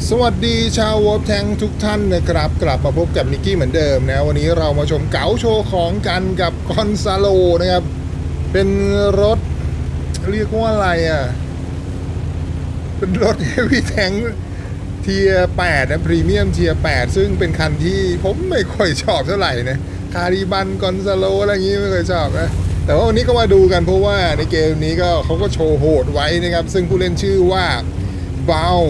สวัสดีชาววอลแทงทุกท่านนะครับกลับมาพบกับนิกกี้เหมือนเดิมนะวันนี้เรามาชมเก๋าโชว์ของกันกับกอนซาโลนะครับเป็นรถเรียกว่าอะไรอ่ะเป็นรถเฮฟวี่แทงเทียร์8นะพรีเมียมเทียร์8ซึ่งเป็นคันที่ผมไม่ค่อยชอบเท่าไหร่นะคาริบันกอนซาโลอะไรอย่างงี้ไม่ค่อยชอบนะแต่ว่าวันนี้ก็มาดูกันเพราะว่าในเกมนี้ก็เขาก็โชว์โหดไว้นะครับซึ่งผู้เล่นชื่อว่าบาว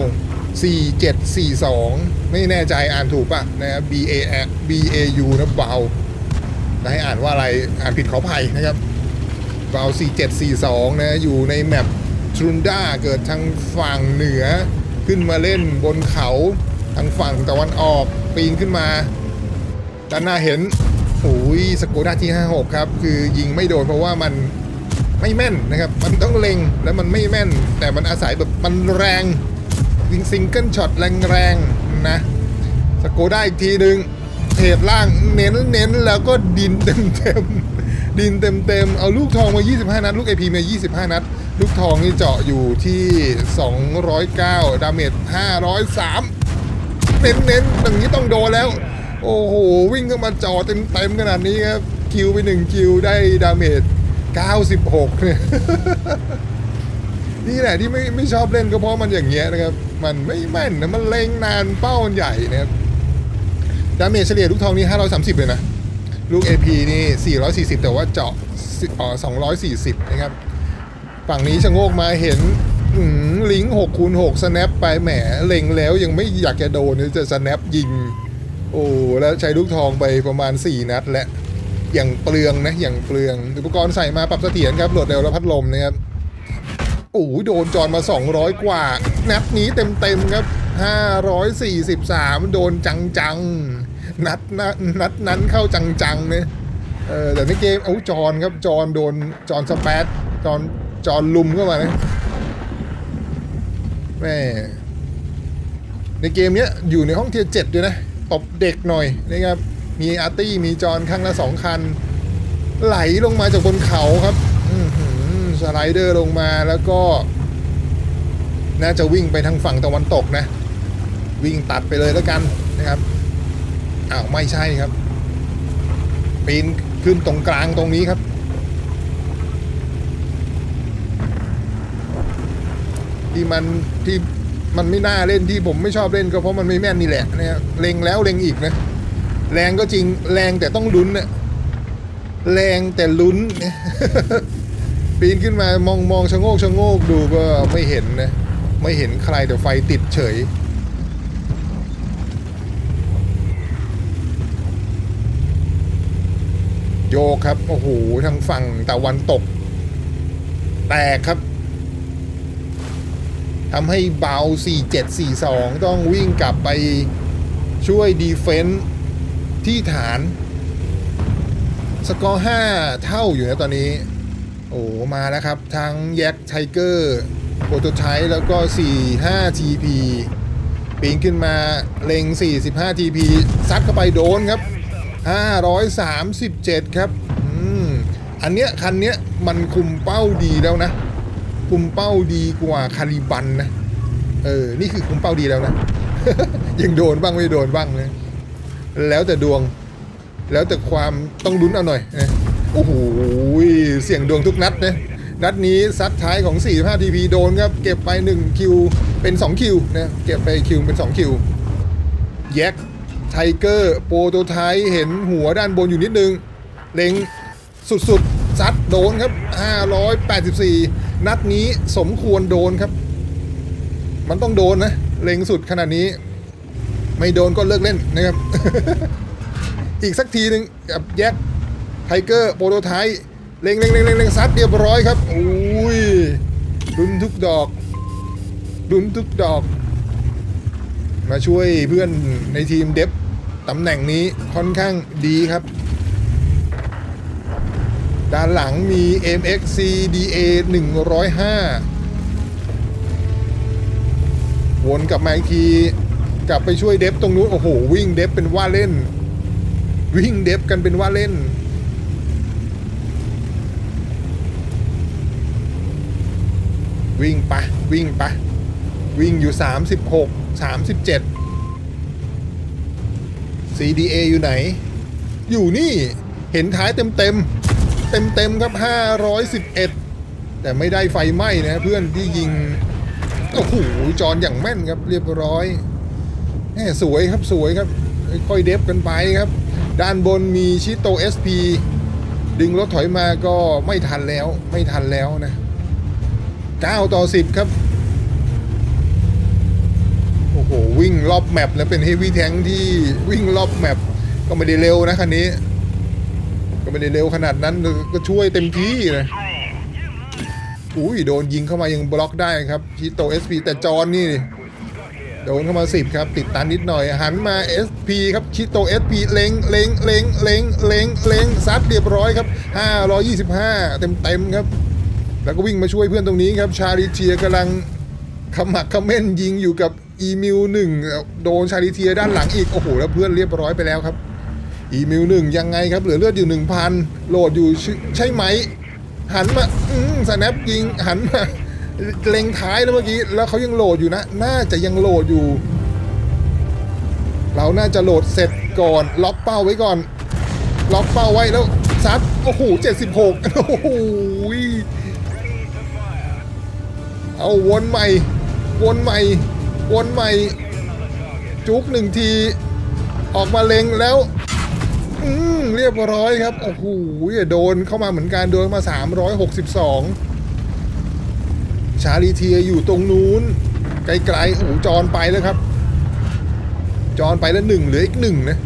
4742ไม่แน่ใจอ่านถูกป่ะนะ BAU นะเบาจะให้อ่านว่าอะไรอ่านผิดขออภัยนะครับเบา4742นะอยู่ในแมปทรูนด้าเกิดทางฝั่งเหนือขึ้นมาเล่นบนเขาทางฝั่งตะวันออกปีนขึ้นมาด้านหน้าเห็นโอ้ยสกูด้าที่56ครับคือยิงไม่โดนเพราะว่ามันไม่แม่นนะครับมันต้องเล็งแล้วมันไม่แม่นแต่มันอาศัยแบบมันแรงซิงเกิลช็อตแรงๆนะสโกได้อีกทีหนึ่งเทรดล่างเน้นแล้วก็ดินเต็มดินเต็มเอาลูกทองมา25นัดลูก AP มา25นัดลูกทองนี่เจาะอยู่ที่209ดาเมจ503เน้นอย่างนี้ต้องโดนแล้วโอ้โหวิ่งเข้ามาจ่อเต็มขนาดนี้ครับคิวไป1คิวได้ดาเมจ96เนี่ยนี่แหละที่ไม่ชอบเล่นก็เพราะมันอย่างเงี้ยนะครับมันไม่แม่นนะมันเล็งนานเป้ามันใหญ่นะครับดาเมจเฉลี่ยลูกทองนี่530เลยนะลูก AP นี่440แต่ว่าเจาะ240นะครับฝั่งนี้ชะโงกมาเห็นลิงก์6x6 snap ไปแหมเล็งแล้วยังไม่อยากจะโดนจะ snap ยิงโอ้แล้วใช้ลูกทองไปประมาณ4นัดและอย่างเปลืองนะอย่างเปลืองอุปกรณ์ใส่มาปรับเสถียรครับโหลดเร็วและพัดลมนะครับโอ้โดนจอนมา200กว่านัดนี้เต็มครับ543โดนจังนัดนั้นเข้าจังเนี่ยแต่ในเกมจอนครับจอนโดนจอนสเปซจอนลุมเข้ามานะแม่ในเกมเนี้ยอยู่ในห้องเทียร์7ด้วยนะตบเด็กหน่อยนะครับมีอาร์ตี้มีจอนข้างละ2คันไหลลงมาจากบนเขาครับสไลเดอร์ลงมาแล้วก็น่าจะวิ่งไปทางฝั่งตะวันตกนะวิ่งตัดไปเลยแล้วกันนะครับอ้าวไม่ใช่ครับปีนขึ้นตรงกลางตรงนี้ครับที่มันไม่น่าเล่นที่ผมไม่ชอบเล่นก็เพราะมันไม่แม่นนี่แหละนะครับเล็งแล้วเล็งอีกนะแรงก็จริงแรงแต่ต้องลุ้นนะแรงแต่ลุ้นปีนขึ้นมามองชะโงกดูก็ไม่เห็นนะไม่เห็นใครแต่ไฟติดเฉยโยกครับโอ้โหทางฝั่งตะวันตกแตกครับทำให้เบา4742ต้องวิ่งกลับไปช่วยดีเฟนส์ที่ฐานสกอร์5เท่าอยู่นะตอนนี้โอ้มาแล้วครับทั้งแย็กไทเกอร์โปรโตไทป์แล้วก็45 TP ปีนขึ้นมาเล็ง45 TP ซัดเข้าไปโดนครับ537ครับอันเนี้ยคันเนี้ยมันคุมเป้าดีแล้วนะคุมเป้าดีกว่าคาริบันนะนี่คือคุมเป้าดีแล้วนะ ยังโดนบ้างไม่โดนบ้างนะแล้วแต่ดวงแล้วแต่ความต้องลุ้นเอาหน่อยนะโอ้โหเสี่ยงดวงทุกนัดนะนัดนี้ซัดท้ายของ45 TP โดนครับเก็บไป1คิวเป็น2คิวนะเก็บไปคิวเป็น2คิวแย็กไทเกอร์โปรโตไทป์เห็นหัวด้านบนอยู่นิดนึงเล็งสุดซัดโดนครับ584นัดนี้สมควรโดนครับมันต้องโดนนะเล็งสุดขนาดนี้ไม่โดนก็เลิกเล่นนะครับ อีกสักทีหนึ่งกับแย็กไทเกอร์โปรโตไทป์เล็งซัดเรียบร้อยครับอุ้ยลุ้นทุกดอกมาช่วยเพื่อนในทีมเดฟตำแหน่งนี้ค่อนข้างดีครับด้านหลังมี MXC DA 105วนกลับมาอีกทีกลับไปช่วยเดฟตรงนู้นโอ้โหวิ่งเดฟเป็นว่าเล่นวิ่งเดฟกันเป็นว่าเล่นวิ่งไปวิ่งอยู่36 37 CDA อยู่ไหนอยู่นี่เห็นท้ายเต็มครับ511แต่ไม่ได้ไฟไหม้นะเพื่อนที่ยิงโอ้โหจอนอย่างแม่นครับเรียบร้อยแหมสวยครับสวยครับค่อยเดฟกันไปครับด้านบนมีชิโต SP ดึงรถถอยมาก็ไม่ทันแล้วนะ9-10ครับโอ้โหวิ่งรอบแมปแล้วเป็นเฮฟวี่แทงค์ที่วิ่งรอบแมปก็ไม่ได้เร็วนะคันนี้ก็ไม่ได้เร็วขนาดนั้นก็ช่วยเต็มที่นะอุ้ยโดนยิงเข้ามายังบล็อกได้ครับชิโต SP แต่จอนนี่โดนเข้ามา10ครับติดตันนิดหน่อยหันมา SP ครับชิโต SP เล็งซัดเรียบร้อยครับ525เต็มครับแล้วก็วิ่งมาช่วยเพื่อนตรงนี้ครับชาลิเทียกำลังขมักเขม้นยิงอยู่กับอีมิว1โดนชาลิเทียด้านหลังอีกโอ้โหแล้วเพื่อนเรียบร้อยไปแล้วครับอีมิว1ยังไงครับเหลือเลือดอยู่ 1,000 โหลดอยู่ใช่ไหมหันมาสแนปยิงหันมาเล็งท้ายแล้วเมื่อกี้แล้วเขายังโหลดอยู่นะน่าจะยังโหลดอยู่เราน่าจะโหลดเสร็จก่อนล็อกเป้าไว้ก่อนล็อกเป้าไว้แล้วซัดโอ้โห76โอ้โหเอาวนใหม่จุก1ทีออกมาเล็งแล้วเรียบร้อยครับโอ้โหโดนเข้ามาเหมือนกันโดนมา362ชาลีเทียอยู่ตรงนู้นไกลๆโอ้โหจอนไปแล้วครับจอนไปแล้ว1เหลืออีก1นะ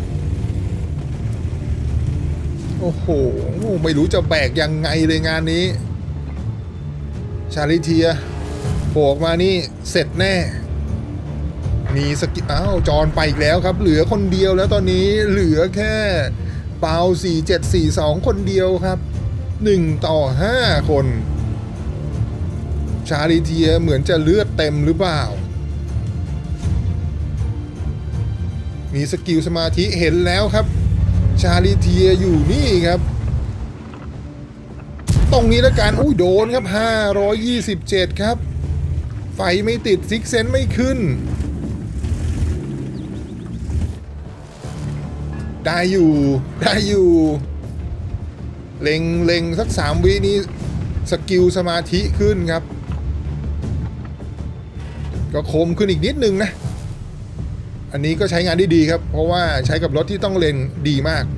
โอ้โหไม่รู้จะแบกยังไงเลยงานนี้ชาลีเทียโผล่ออกมานี่เสร็จแน่มีสกิอ้าวจอนไปอีกแล้วครับเหลือคนเดียวแล้วตอนนี้เหลือแค่เปา4742คนเดียวครับ1-5คนชาลิเทียเหมือนจะเลือดเต็มหรือเปล่ามีสกิลสมาธิเห็นแล้วครับชาลิเทียอยู่นี่ครับตรงนี้แล้วกันอุ้ยโดนครับ527ครับไฟไม่ติดซิกเซนไม่ขึ้นได้อยู่เล็งสัก3 วินี้สกิลสมาธิขึ้นครับก็คมขึ้นอีกนิดนึงนะอันนี้ก็ใช้งานได้ดีครับเพราะว่าใช้กับรถที่ต้องเล็งดีมาก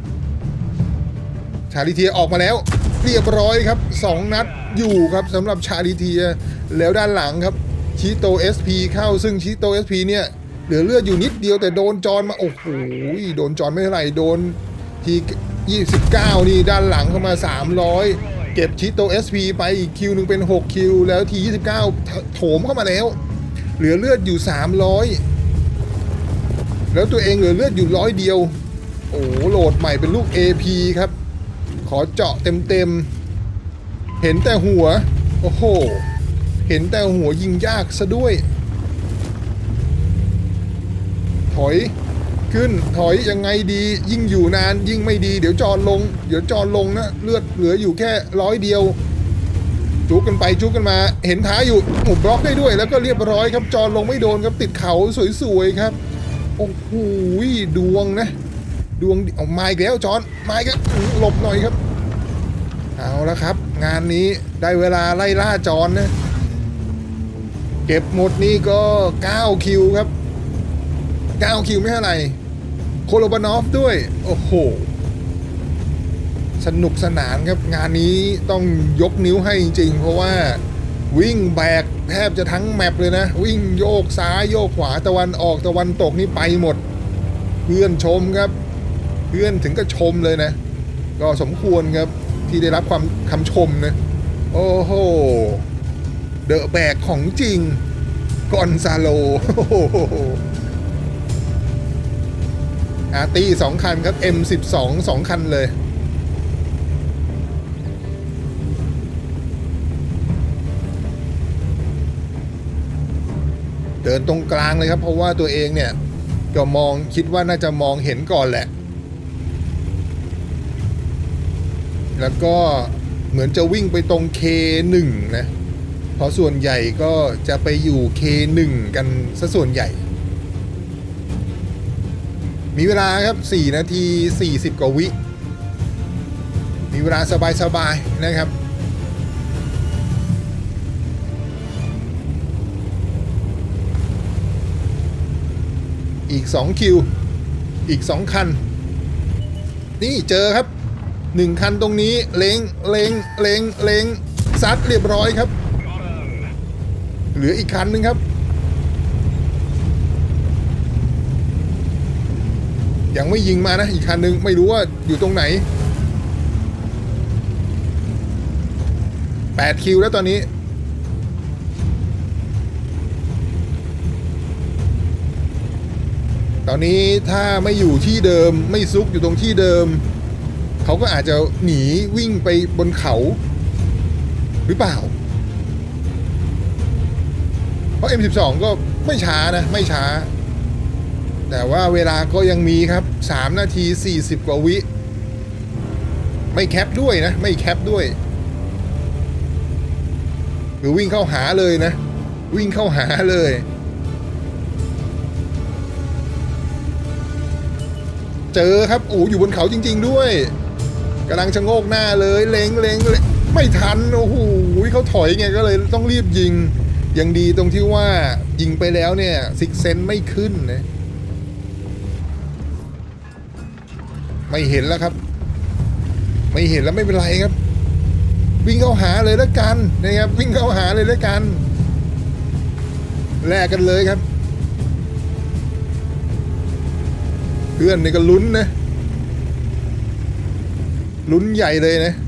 ชาลิเทียออกมาแล้วเรียบร้อยครับ2 นัดอยู่ครับสำหรับชาลิเทียแล้วด้านหลังครับชิโต SP เข้าซึ่งชิโต SP เนี่ยเหลือเลือดอยู่นิดเดียวแต่โดนจอนมาโอ้โหโดนจอนไม่เท่าไหร่โดนที29นี่ด้านหลังเข้ามา300เก็บชิโต SP ไปอีกคิวนึงเป็น6คิวแล้วที29โถมเข้ามาแล้วเหลือเลือดอยู่300แล้วตัวเองเหลือเลือดอยู่100เดียวโอ้โหโหลดใหม่เป็นลูก AP ครับขอเจาะเต็มเห็นแต่หัวโอ้โหเห็นแต่หัวยิงยากซะด้วยถอยขึ้นถอยยังไงดียิ่งอยู่นานยิ่งไม่ดีเดี๋ยวจอนลงนะเลือดเหลืออยู่แค่100เดียวจุกกันไปจุกกันมาเห็นท้ายอยู่หมุนบล็อกได้ด้วยแล้วก็เรียบร้อยครับจอนลงไม่โดนครับติดเขาสวยๆครับโอ้โหดวงนะดวงเอาไม้แล้วจอนไม้ก็หลบหน่อยครับเอาละครับงานนี้ได้เวลาไล่ล่าจอนนะเก็บหมดนี่ก็9คิวครับ9คิวไม่เท่าไหร่โคโลบานอฟด้วยโอ้โหสนุกสนานครับงานนี้ต้องยกนิ้วให้จริงๆเพราะว่าวิ่งแบกแทบจะทั้งแมปเลยนะวิ่งโยกซ้ายโยกขวาตะวันออกตะวันตกนี่ไปหมดเพื่อนชมครับเพื่อนถึงก็ชมเลยนะก็สมควรครับที่ได้รับคำชมนะโอ้โหเดอะแบกของจริงกอนซาโลอาร์ตี้2 คันครับ M12 2 คันเลยเดินตรงกลางเลยครับเพราะว่าตัวเองเนี่ยก็คิดว่าน่าจะมองเห็นก่อนแหละแล้วก็เหมือนจะวิ่งไปตรง K1 นะเพราะส่วนใหญ่ก็จะไปอยู่ K1 กันซะส่วนใหญ่ มีเวลาครับ4 นาที 40 กว่าวิมีเวลาสบายๆนะครับอีก2คิวอีก2คันนี่เจอครับ1คันตรงนี้เล็งซัดเรียบร้อยครับเหลืออีกคันนึงครับยังไม่ยิงมานะอีกคันนึงไม่รู้ว่าอยู่ตรงไหน8คิวแล้วตอนนี้ถ้าไม่อยู่ที่เดิมไม่ซุกอยู่ตรงที่เดิมเขาก็อาจจะหนีวิ่งไปบนเขาหรือเปล่าเพราะ M12 ก็ไม่ช้านะไม่ช้าแต่ว่าเวลาก็ยังมีครับ3 นาที 40 กว่าวิไม่แคปด้วยนะไม่แคปด้วยคือวิ่งเข้าหาเลยนะวิ่งเข้าหาเลยเจอครับโอ้อยู่บนเขาจริงๆด้วยกำลังชะโงกหน้าเลยเล็งไม่ทันโอ้โหเขาถอยไงก็เลยต้องรีบยิงยังดีตรงที่ว่ายิงไปแล้วเนี่ยซิกเซนไม่ขึ้นนะไม่เห็นแล้วครับไม่เห็นแล้วไม่เป็นไรครับวิ่งเข้าหาเลยแล้วกันนะครับวิ่งเข้าหาเลยแล้วกันแลกกันเลยครับเพื่อนนี่ก็ลุ้นนะลุ้นใหญ่เลยนะ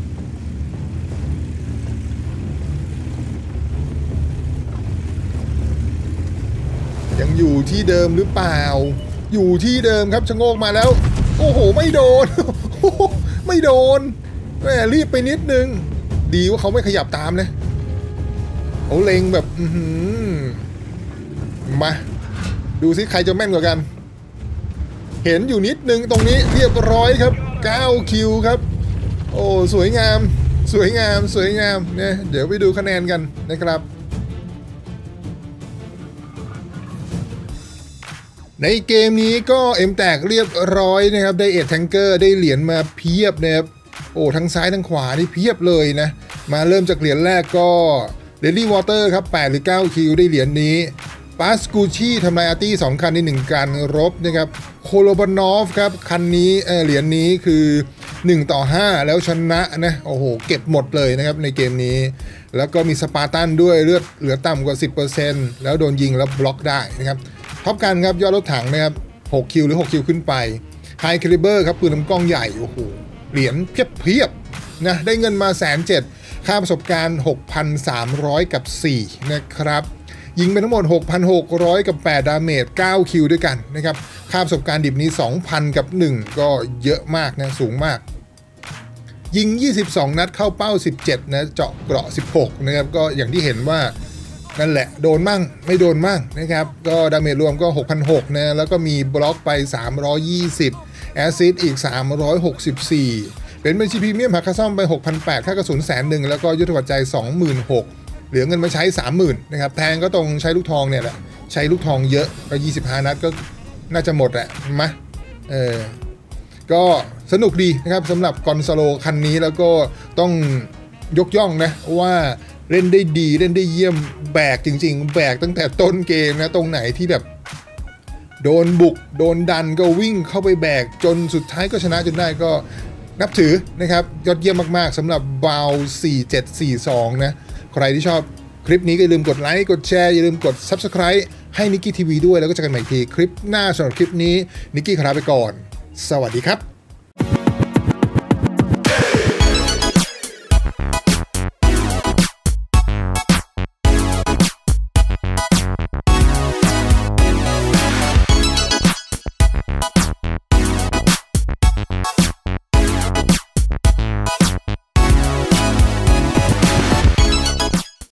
ยังอยู่ที่เดิมหรือเปล่าอยู่ที่เดิมครับชะโงกมาแล้วโอ้โหไม่โดนไม่โดนแหมรีบไปนิดนึงดีว่าเขาไม่ขยับตามนะเขาเล็งแบบมาดูซิใครจะแม่นกว่ากันเห็นอยู่นิดนึงตรงนี้เรียบร้อยครับ9คิวครับโอ้สวยงามเนี่ยเดี๋ยวไปดูคะแนนกันนะครับในเกมนี้ก็เอ็มแตกเรียบร้อยนะครับได้เอ็ดแทงเกอร์ได้เหรียญมาเพียบนะครับโอ้ทั้งซ้ายทั้งขวานี่เพียบเลยนะมาเริ่มจากเหรียญแรกก็เดลี่วอเตอร์ครับ8 หรือ 9 คิวได้เหรียญนี้ปาสกูชี่ทำลายอาร์ตี้2 คันใน1 การรบนะครับโคโลบานอฟครับคันนี้เหรียญนี้คือ1-5แล้วชนะนะโอ้โหเก็บหมดเลยนะครับในเกมนี้แล้วก็มีสปาร์ตันด้วยเลือดเหลือต่ำกว่า 10% แล้วโดนยิงแล้วบล็อกได้นะครับท็อปกันครับยอดรถถังนะครับ6 คิวหรือ6 คิวขึ้นไปไฮคาลิเบอร์ครับปืนลำกล้องใหญ่โอ้โหเหรียญเพียบนะได้เงินมา170,000ค่าประสบการณ์ 6,300 กับ4นะครับยิงไปทั้งหมด 6,600 กับ8ดาเมจ9คิวด้วยกันนะครับค่าประสบการณ์ดิบนี้ 2,000 กับ1ก็เยอะมากนะสูงมากยิง22 นัดเข้าเป้า17นะเจาะเกราะ16นะครับก็อย่างที่เห็นว่านั่นแหละโดนมั่งไม่โดนมั่งนะครับก็ดาเมจรวมก็ 6,600 นะแล้วก็มีบล็อกไป320แอสซิสต์อีก364เป็นบัญชีพรีเมียมหักค่าซ่อมไป 6,800 ค่ากระสุน100,000แล้วก็ยุทธปัจจัย 26,000เหลือเงินมาใช้ 30,000 นะครับแทงก็ตรงใช้ลูกทองเนี่ยแหละใช้ลูกทองเยอะก็25 นัดก็น่าจะหมดแหละมาก็สนุกดีนะครับสำหรับกอนซาโลคันนี้แล้วก็ต้องยกย่องนะว่าเล่นได้ดีเล่นได้เยี่ยมแบกจริงๆแบกตั้งแต่ต้นเกมนะตรงไหนที่แบบโดนบุกโดนดันก็วิ่งเข้าไปแบกจนสุดท้ายก็ชนะจนได้ก็นับถือนะครับยอดเยี่ยมมากๆสำหรับบาว4742นะใครที่ชอบคลิปนี้ก็อย่าลืมกดไลค์กดแชร์อย่าลืมกด Subscribe ให้นิกกี้ทีวีด้วยแล้วก็เจอกันใหม่ทีคลิปหน้าสำหรับคลิปนี้นิกกี้ขอลาไปก่อนสวัสดีครับ